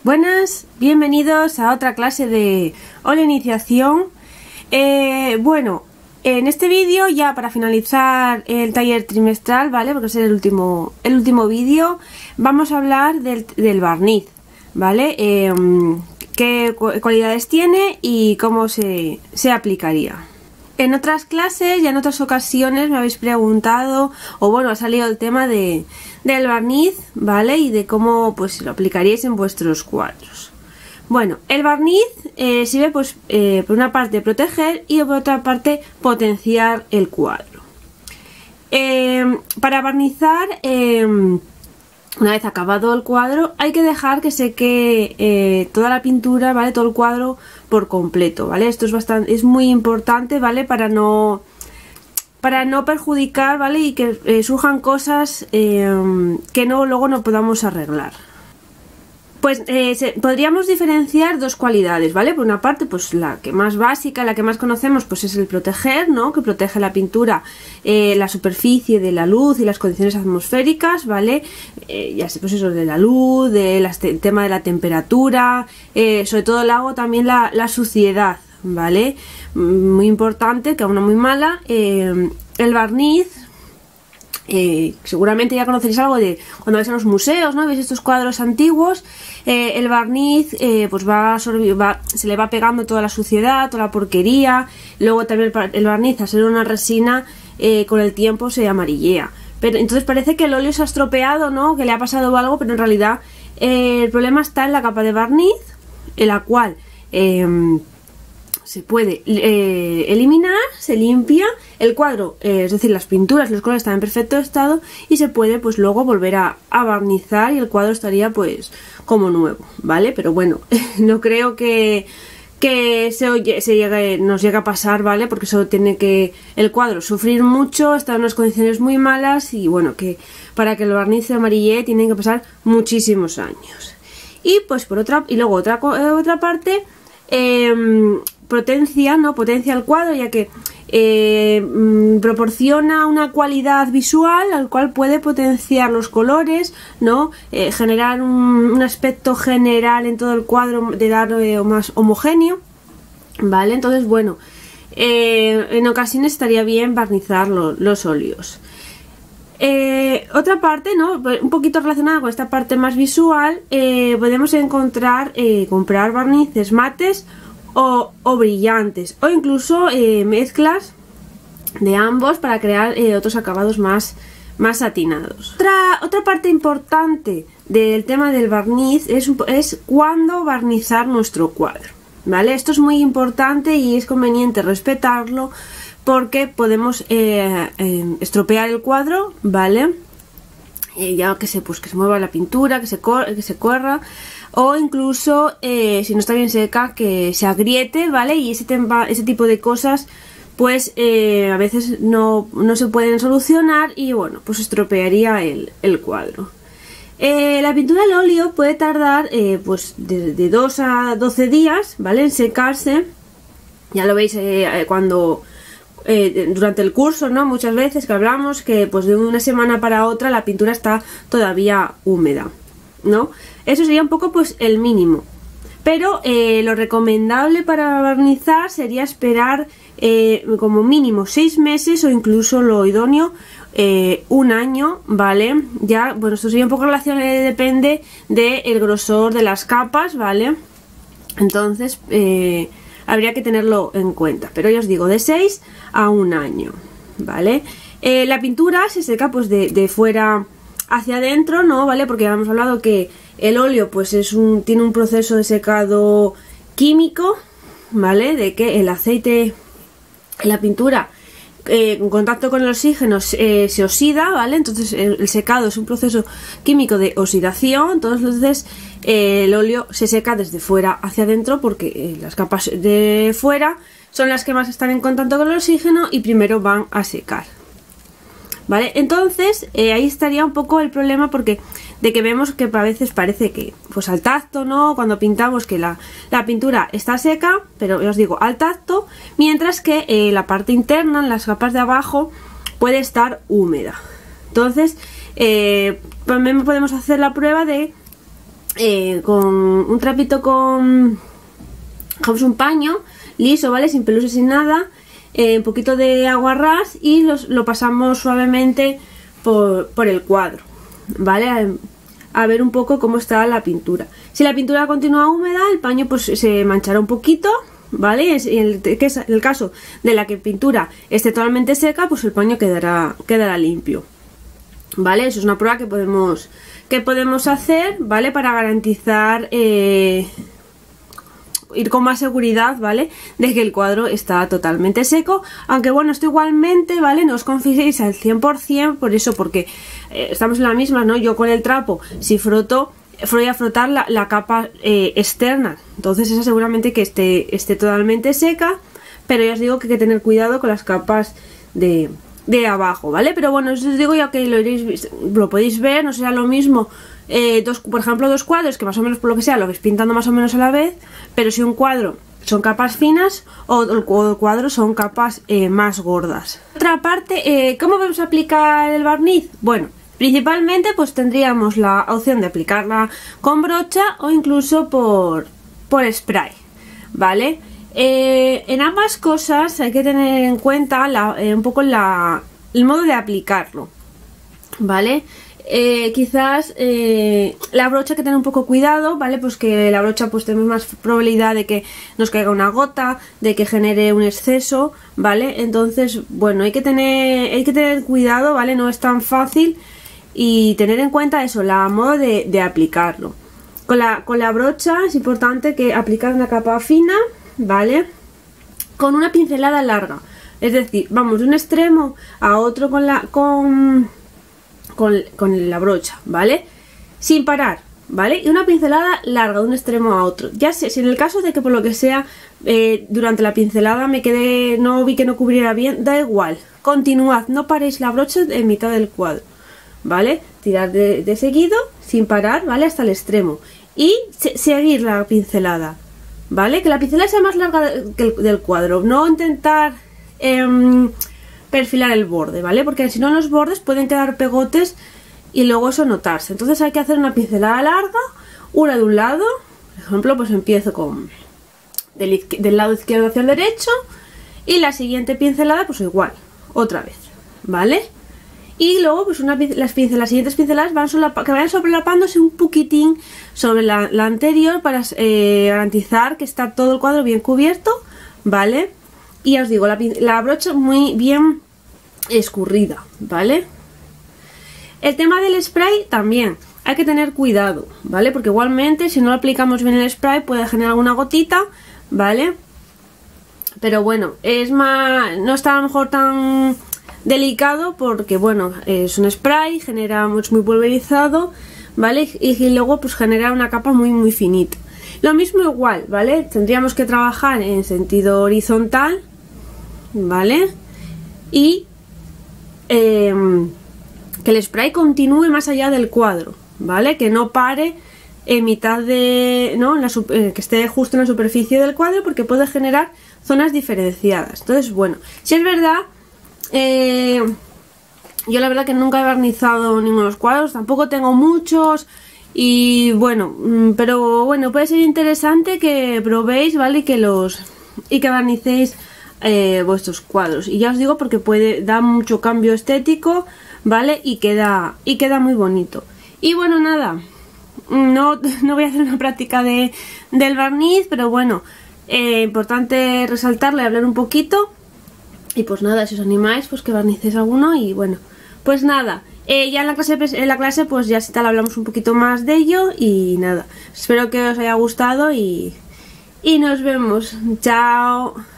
Buenas, bienvenidos a otra clase de Hola Iniciación. Bueno, en este vídeo, ya para finalizar el taller trimestral, ¿vale? Porque es el último vídeo, vamos a hablar del barniz, ¿vale? Qué cualidades tiene y cómo se aplicaría. En otras clases y en otras ocasiones me habéis preguntado, o bueno, ha salido el tema del barniz, ¿vale? Y de cómo pues lo aplicaríais en vuestros cuadros. Bueno, el barniz sirve pues por una parte proteger y por otra parte potenciar el cuadro. Para barnizar, una vez acabado el cuadro, hay que dejar que seque toda la pintura, ¿vale? Todo el cuadro por completo, ¿vale? Esto es muy importante, ¿vale? Para no perjudicar, ¿vale? Y que surjan cosas que luego no podamos arreglar. Pues podríamos diferenciar dos cualidades, ¿vale? Por una parte, pues la que más básica, la que más conocemos, pues es el proteger, ¿no? Que protege la pintura, la superficie de la luz y las condiciones atmosféricas, ¿vale? Ya sé, pues eso de la luz, el tema de la temperatura, sobre todo el agua, también la suciedad, ¿vale? Muy importante, que aún no muy mala. El barniz, seguramente ya conoceréis algo de cuando vais a los museos, ¿no? Veis estos cuadros antiguos. El barniz pues se le va pegando toda la suciedad, toda la porquería. Luego también el barniz, al ser una resina, con el tiempo se amarillea. Pero entonces parece que el óleo se ha estropeado, ¿no? Que le ha pasado algo, pero en realidad el problema está en la capa de barniz, en la cual se puede eliminar, se limpia el cuadro, es decir, las pinturas, los colores están en perfecto estado y se puede pues luego volver a barnizar y el cuadro estaría pues como nuevo, ¿vale? Pero bueno, no creo que nos llegue a pasar, ¿vale? Porque eso tiene que el cuadro sufrir mucho, está en unas condiciones muy malas y bueno, que para que el barniz se amarille tienen que pasar muchísimos años. Y pues luego otra parte, potencia el cuadro, ya que proporciona una cualidad visual al cual puede potenciar los colores, ¿no? Generar un aspecto general en todo el cuadro, de darlo más homogéneo, ¿vale? Entonces, bueno, en ocasiones estaría bien barnizar los óleos. Otra parte, ¿no? Un poquito relacionada con esta parte más visual, podemos comprar barnices mates o brillantes, o incluso mezclas de ambos para crear otros acabados más satinados. Otra parte importante del tema del barniz es cuándo barnizar nuestro cuadro, ¿vale? Esto es muy importante y es conveniente respetarlo porque podemos estropear el cuadro, ¿vale? Ya que se mueva la pintura, que se corra, o incluso si no está bien seca, que se agriete, ¿vale? Y ese tipo de cosas pues a veces no se pueden solucionar y bueno, pues estropearía el cuadro. La pintura al óleo puede tardar pues de 2 a 12 días, ¿vale? En secarse. Ya lo veis cuando durante el curso, ¿no? Muchas veces que hablamos que pues de una semana para otra la pintura está todavía húmeda, ¿no? Eso sería un poco pues el mínimo, pero lo recomendable para barnizar sería esperar como mínimo 6 meses o incluso lo idóneo 1 año, ¿vale? Ya, bueno, esto sería un poco depende del grosor de las capas, ¿vale? Entonces habría que tenerlo en cuenta, pero ya os digo, de 6 a 1 año, ¿vale? La pintura se seca pues de fuera hacia adentro, ¿no? ¿Vale? Porque ya hemos hablado que el óleo pues tiene un proceso de secado químico, ¿vale? De que el aceite, la pintura en contacto con el oxígeno se oxida, ¿vale? Entonces el secado es un proceso químico de oxidación, entonces el óleo se seca desde fuera hacia adentro porque las capas de fuera son las que más están en contacto con el oxígeno y primero van a secar, ¿vale? Entonces ahí estaría un poco el problema porque de que vemos que a veces parece que pues al tacto, ¿no? Cuando pintamos que la pintura está seca, pero ya os digo al tacto, mientras que la parte interna, en las capas de abajo, puede estar húmeda. Entonces también podemos hacer la prueba de con un trapito con un paño liso, ¿vale? Sin pelusa, sin nada, un poquito de agua ras y lo pasamos suavemente por el cuadro, ¿vale? A ver un poco cómo está la pintura. Si la pintura continúa húmeda, el paño pues se manchará un poquito, ¿vale? En el caso de la que pintura esté totalmente seca, pues el paño quedará limpio, ¿vale? Eso es una prueba que podemos hacer, ¿vale? Para garantizar ir con más seguridad, ¿vale? De que el cuadro está totalmente seco, aunque bueno, esto igualmente, ¿vale? No os confiéis al 100%, por eso, porque estamos en la misma, ¿no? Yo con el trapo, si voy a frotar la capa externa, entonces esa seguramente que esté totalmente seca, pero ya os digo que hay que tener cuidado con las capas de abajo, ¿vale? Pero bueno, os digo ya que lo podéis ver, no será lo mismo por ejemplo, dos cuadros que más o menos por lo que sea lo vais pintando más o menos a la vez, pero si un cuadro son capas finas o el cuadro son capas más gordas. Otra parte, ¿cómo vamos a aplicar el barniz? Bueno, principalmente pues tendríamos la opción de aplicarla con brocha o incluso por spray, ¿vale? En ambas cosas hay que tener en cuenta un poco el modo de aplicarlo, ¿vale? Quizás la brocha hay que tener un poco cuidado, ¿vale? Pues que la brocha pues tenemos más probabilidad de que nos caiga una gota, de que genere un exceso, ¿vale? Entonces, bueno, hay que tener cuidado, ¿vale? No es tan fácil y tener en cuenta eso, la modo de aplicarlo. Con la brocha es importante que aplicar una capa fina, ¿vale? Con una pincelada larga, es decir, vamos de un extremo a otro con la brocha, ¿vale? Sin parar, ¿vale? Y una pincelada larga de un extremo a otro. Ya sé, si en el caso de que por lo que sea durante la pincelada no vi que no cubriera bien, da igual, continuad, no paréis la brocha en mitad del cuadro, ¿vale? Tirad de seguido, sin parar, ¿vale? Hasta el extremo y seguir la pincelada, ¿vale? Que la pincelada sea más larga del cuadro, no intentar perfilar el borde, ¿vale? Porque si no en los bordes pueden quedar pegotes y luego eso notarse. Entonces hay que hacer una pincelada larga, una de un lado, por ejemplo, pues empiezo del lado izquierdo hacia el derecho y la siguiente pincelada pues igual, otra vez, ¿vale? Y luego pues las siguientes pinceladas que vayan solapándose un poquitín sobre la anterior para garantizar que está todo el cuadro bien cubierto, ¿vale? Y ya os digo, la brocha muy bien escurrida, ¿vale? El tema del spray también hay que tener cuidado, ¿vale? Porque igualmente si no aplicamos bien el spray puede generar alguna gotita, ¿vale? Pero bueno, no está a lo mejor tan delicado porque bueno, es un spray, es muy pulverizado, ¿vale? Y luego pues genera una capa muy muy finita. Lo mismo igual, ¿vale? Tendríamos que trabajar en sentido horizontal, ¿vale? Y que el spray continúe más allá del cuadro, ¿vale? Que no pare en mitad que esté justo en la superficie del cuadro porque puede generar zonas diferenciadas. Entonces, bueno, si es verdad, yo la verdad que nunca he barnizado ninguno de los cuadros, tampoco tengo muchos. Y bueno, pero bueno, puede ser interesante que probéis, ¿vale? Y que barnicéis vuestros cuadros. Y ya os digo porque da mucho cambio estético, ¿vale? Y queda muy bonito. Y bueno, nada, no voy a hacer una práctica del barniz, pero bueno, importante resaltarlo y hablar un poquito. Y pues nada, si os animáis, pues que barnicéis alguno. Y bueno, pues nada. Ya en la clase pues ya si tal hablamos un poquito más de ello y nada, espero que os haya gustado y nos vemos, chao.